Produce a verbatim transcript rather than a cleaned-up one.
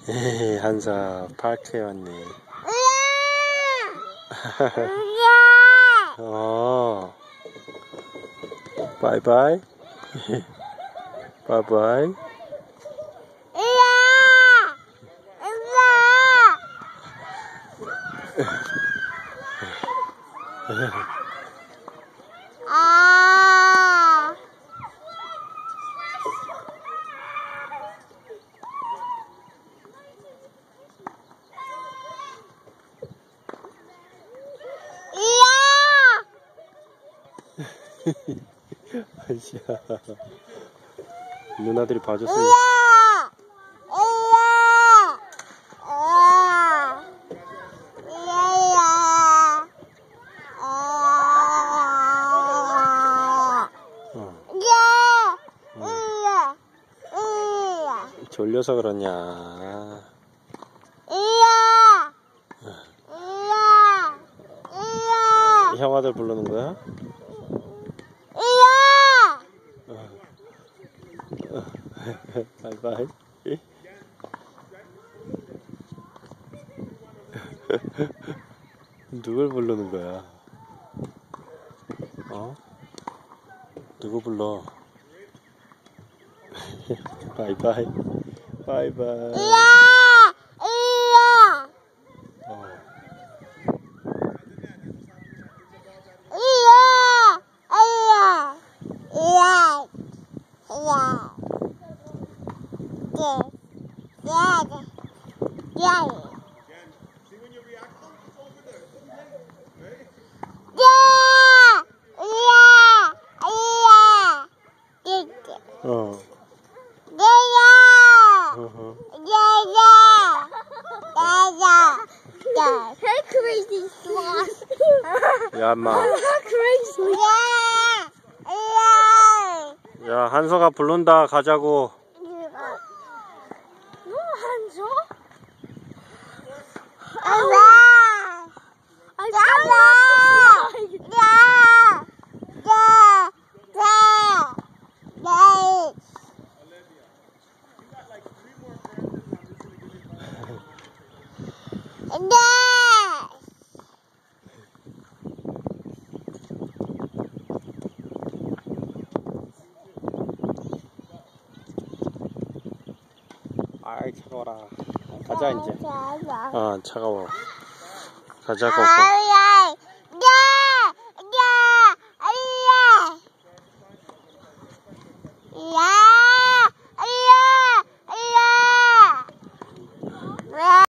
에이, 한사 파크에 왔네. 어. 바이바이. 바이바이. 아. 아이씨야. 누나들이 봐줬으면. 이야. 졸려서 그러냐. 이야. 이야. 이야. 형아들 부르는 거야? 이야. 바이바이. 누굴 부르는 거야? 어? 누구 불러? 바이바이. 바이바이. 이야. 이야. 어. 이야. 이야. 이야. 이야. 네. 네. 네. 어. 야야. 어허. 야야. 야야. 야. Hey, crazy sloth. 야, 인마. Crazy. 야. 야. 야, 한서가 부른다. 가자고. 너 한서? 아. 아이, 차가워라. 가자, 이제. 아, 어, 차가워. 가자고. 야, 야, 야.